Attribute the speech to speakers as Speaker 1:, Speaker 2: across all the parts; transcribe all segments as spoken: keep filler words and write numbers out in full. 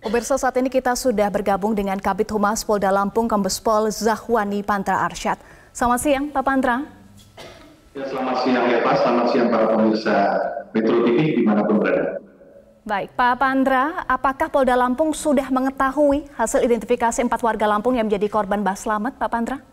Speaker 1: Pemirsa, saat ini kita sudah bergabung dengan Kabid Humas Polda Lampung, Kombes Pol Zahwani Pandra Arsyad. Selamat siang, Pak Pandra.
Speaker 2: Ya, selamat siang ya Pak, selamat siang para pemirsa Metro T V dimanapun berada.
Speaker 1: Baik, Pak Pandra, apakah Polda Lampung sudah mengetahui hasil identifikasi empat warga Lampung yang menjadi korban bah selamat, Pak Pandra?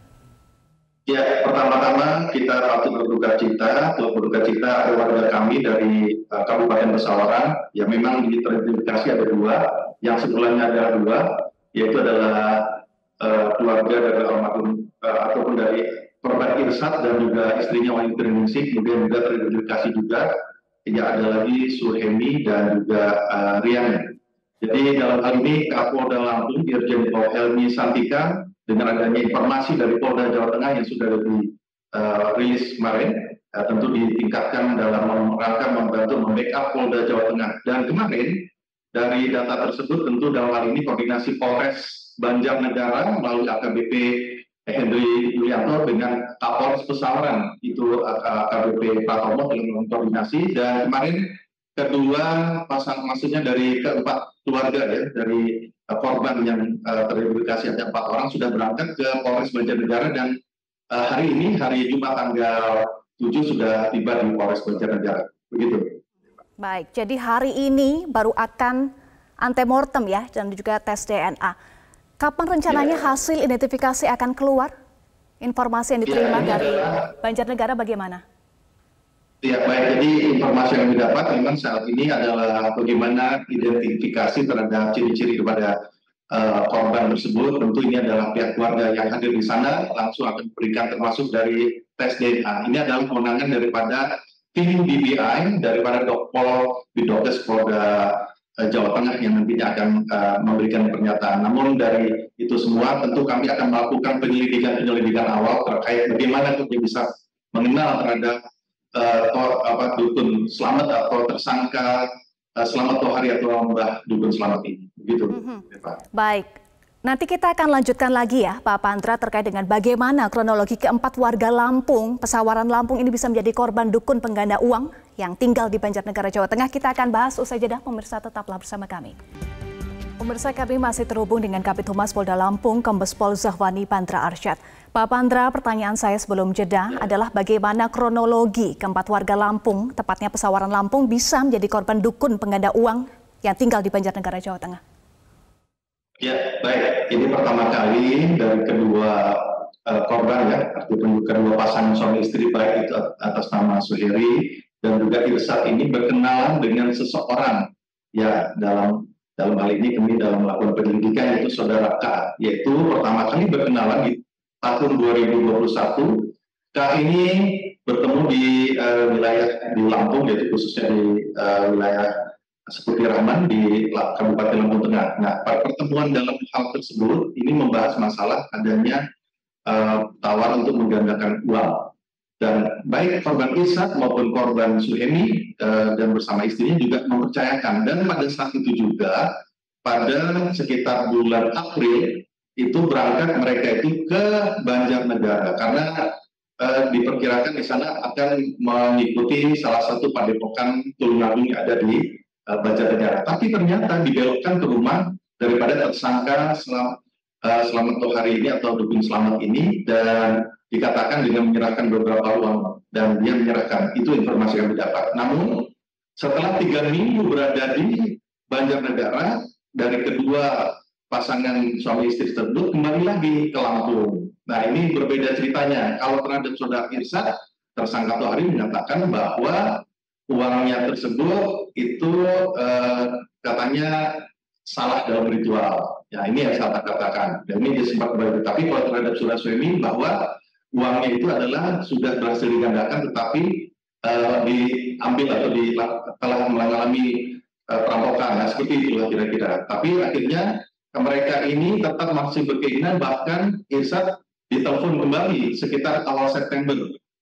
Speaker 2: Ya, pertama-tama kita patut berduka cita, turut berduka cita warga kami dari uh, Kabupaten Pesawaran. Ya, memang diidentifikasi ada dua, yang sebelumnya ada dua, yaitu adalah uh, keluarga dari almarhum uh, ataupun dari korban Irsat dan juga istrinya Wanita Ningsih, kemudian juga teridentifikasi juga. Ya, ada lagi Suhemi dan juga uh, Rian. Jadi dalam hal ini Kapolda Lampung, Irjen Pol Helmi Santika, dengan adanya informasi dari Polda Jawa Tengah yang sudah dirilis uh, kemarin, uh, tentu ditingkatkan dalam rangka membantu membackup Polda Jawa Tengah. Dan kemarin dari data tersebut tentu dalam hal ini koordinasi Polres Banjarnegara melalui A K B P Hendri Yulianto dengan Kapolres Pesawaran itu A K B P Pratomo dalam koordinasi, dan kemarin kedua pasang maksudnya dari keempat keluarga ya dari uh, korban yang uh, teridentifikasi ada empat orang sudah berangkat ke Polres Banjarnegara, dan uh, hari ini hari Jumat tanggal tujuh sudah tiba di Polres Banjarnegara. Begitu.
Speaker 1: Baik, jadi hari ini baru akan antemortem ya dan juga tes D N A. Kapan rencananya ya. hasil identifikasi akan keluar? Informasi yang diterima ya, dari adalah... Banjarnegara bagaimana?
Speaker 2: Ya, baik. Jadi informasi yang didapat memang saat ini adalah bagaimana identifikasi terhadap ciri-ciri kepada uh, korban tersebut. Tentu ini adalah pihak keluarga yang hadir di sana langsung akan diberikan termasuk dari tes D N A. Ini adalah kewenangan daripada tim D B I, daripada Dokpol Bidokes Polda uh, Jawa Tengah yang nantinya akan uh, memberikan pernyataan. Namun dari itu semua tentu kami akan melakukan penyelidikan-penyelidikan awal terkait bagaimana kita bisa mengenal terhadap Uh, atau apa dukun selamat atau tersangka uh, Selamat Tohari atau Mbah Dukun Selamat ini, begitu.
Speaker 1: Mm-hmm. Pak. Baik, nanti kita akan lanjutkan lagi ya Pak Pandra terkait dengan bagaimana kronologi keempat warga Lampung, Pesawaran Lampung ini bisa menjadi korban dukun pengganda uang yang tinggal di Banjarnegara, Jawa Tengah. Kita akan bahas usai jeda, pemirsa tetaplah bersama kami. Pemirsa, kami masih terhubung dengan Kabid Humas Polda Lampung, Kombes Pol Zahwani Pandra Arsyad. Pak Pandra, pertanyaan saya sebelum jeda adalah bagaimana kronologi keempat warga Lampung, tepatnya Pesawaran Lampung, bisa menjadi korban dukun pengganda uang yang tinggal di Banjarnegara, Jawa Tengah?
Speaker 2: Ya, baik. Ini pertama kali dari kedua uh, korban ya, artinya kedua pasangan suami istri, baik itu atas nama Suheri dan juga Irsat ini berkenalan dengan seseorang ya dalam Dalam hal ini kami dalam melakukan penyelidikan yaitu saudara K, yaitu pertama kali berkenalan di tahun dua ribu dua puluh satu. K ini bertemu di uh, wilayah di Lampung, yaitu khususnya di uh, wilayah Seputi Rahman di Kabupaten Lampung Tengah. Nah, pada pertemuan dalam hal tersebut ini membahas masalah adanya uh, tawar untuk menggandakan uang. Dan baik korban Irsat maupun korban Suhemi uh, dan bersama istrinya juga mempercayakan. Dan pada saat itu juga, pada sekitar bulan April, itu berangkat mereka itu ke Banjarnegara. Karena uh, diperkirakan di sana akan mengikuti salah satu padepokan Tulungagung yang ada di uh, Banjarnegara. Tapi ternyata dibelokkan ke rumah daripada tersangka Selam, uh, Selamat Tohari ini atau Dukun Selamat ini, dan dikatakan dengan menyerahkan beberapa uang, dan dia menyerahkan. Itu informasi yang didapat. Namun setelah tiga minggu berada di Banjarnegara, dari kedua pasangan suami istri tersebut kembali lagi ke Lampung. Nah, ini berbeda ceritanya. Kalau terhadap saudara Irsat, tersangka Tohari menyatakan bahwa uangnya tersebut itu eh, katanya salah dalam ritual. Ya, ini yang saya katakan. Dan ini sempat berbeda. Tapi kalau terhadap saudara Suhemi, bahwa uangnya itu adalah sudah berhasil digandakan, tetapi uh, diambil atau di, telah mengalami uh, perampokan. Nah, seperti itulah kira-kira. Tapi akhirnya mereka ini tetap masih berkeinginan, bahkan Irsat ditelepon kembali sekitar awal September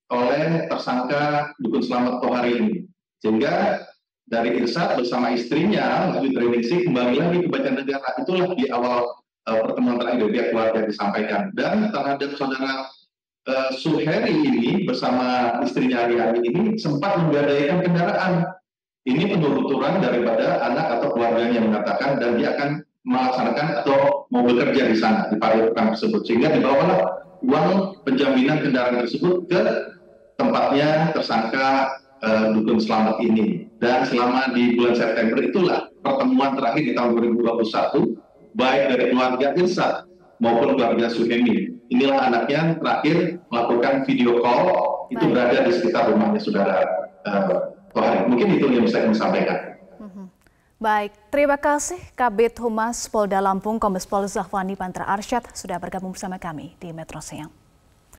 Speaker 2: oleh tersangka Dukun Selamat Tohari ini. Sehingga dari Irsat bersama istrinya, Wanita Ningsih, kembali lagi ke Banjarnegara. Itulah di awal uh, pertemuan terakhir pihak keluarga disampaikan. Dan terhadap saudara Uh, Suheri ini bersama istrinya Riani ini sempat menggadaikan kendaraan. Ini penuturan daripada anak atau keluarganya mengatakan, dan dia akan melaksanakan atau mau bekerja di sana di padepokan tersebut, sehingga dibawalah uang penjaminan kendaraan tersebut ke tempatnya tersangka uh, dukun selamat ini. Dan selama di bulan September itulah pertemuan terakhir di tahun dua ribu dua puluh satu, baik dari keluarga Irsad maupun keluarga Suhemi. Inilah anaknya terakhir melakukan video call, itu baik. Berada di sekitar rumahnya saudara uh, Tohari. Mungkin itu yang bisa kami sampaikan.
Speaker 1: Baik, terima kasih Kabid Humas Polda Lampung Kombes Pol Zafwani Pantra Arsyad sudah bergabung bersama kami di Metro Siang.